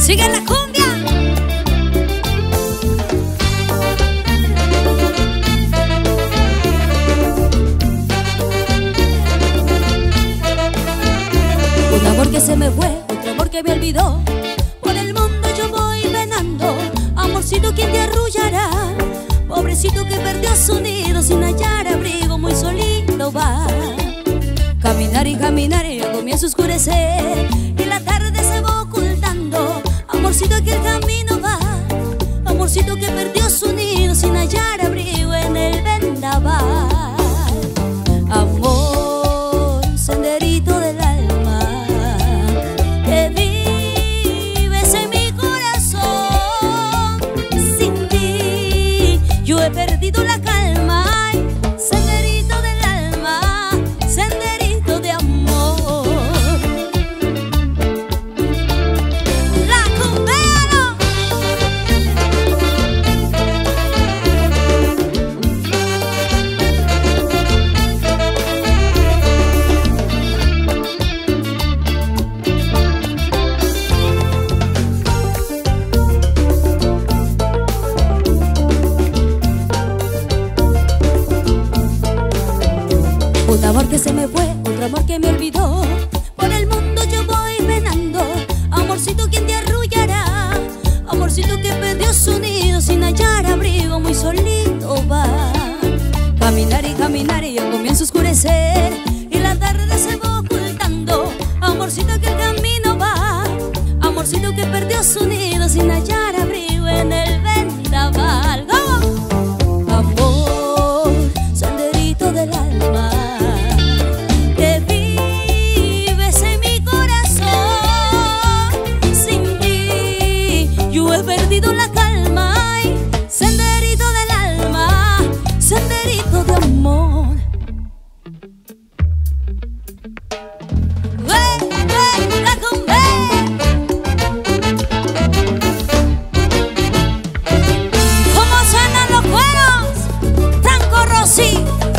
Sigue la cumbia. Un amor que se me fue, otro amor que me olvidó. Por el mundo yo voy penando. Amorcito, ¿quién te arrullará? Pobrecito que perdió su nido sin hallar abrigo, muy solito va. Caminar y caminar y ya comienza a oscurecer y la tarde se va ocultando. Amorcito que el camino va, amorcito que perdió su nido sin hallar abrigo en el vendaval. Amor, senderito del alma, que vives en mi corazón. Sin ti yo he perdido la calma. Senderito del alma, senderito de amor. La cumbeano. Un amor que se me fue, otro amor que me olvidó. Por el mundo yo voy penando. Amorcito, ¿quién te arrullará? Amorcito que perdió su nido sin hallar abrigo, muy solito va. Caminar y caminar y ya comienza a oscurecer y la tarde se va ocultando. Amorcito que el camino va, amorcito que perdió su nido sin hallar abrigo en el vendaval. ¡Vamos! Amor, senderito del alma, he perdido la calma. Ay, senderito del alma, senderito de amor. La cumbia. ¿Cómo suenan los cueros? Franco Rossi.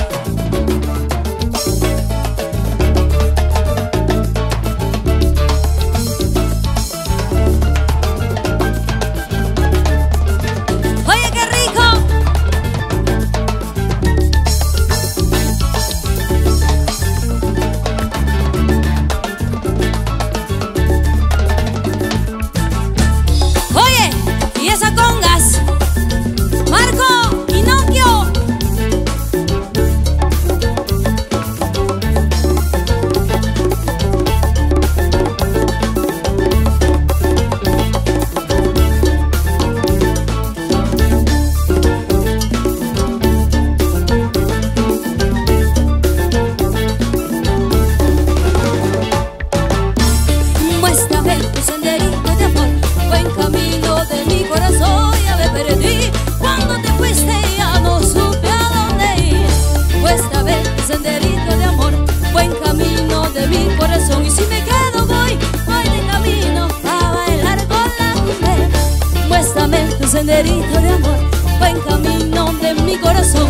Y si me quedo voy de camino a bailar con la mujer. Muéstrame tu senderito de amor, buen camino de mi corazón.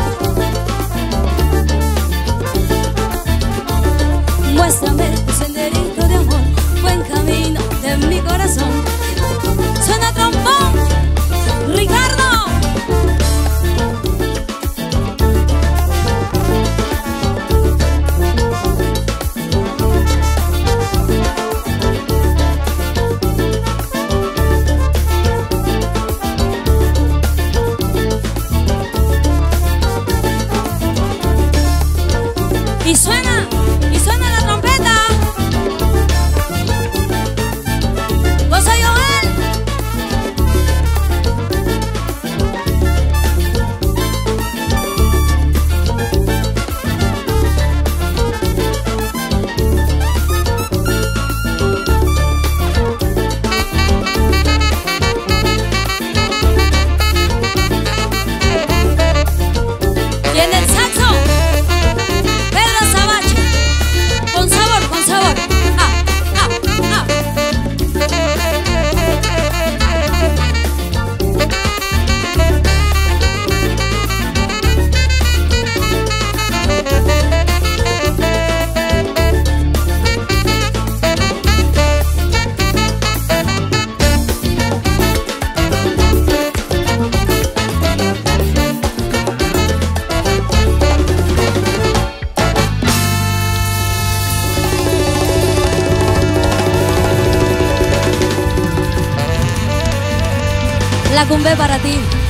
Muéstrame tu senderito de amor, buen camino de mi corazón. Suena trombón, Ricardo. Y suena la trompeta. Goza Joel. Y en el saxo, Pedro Sabache. La cumbé para ti.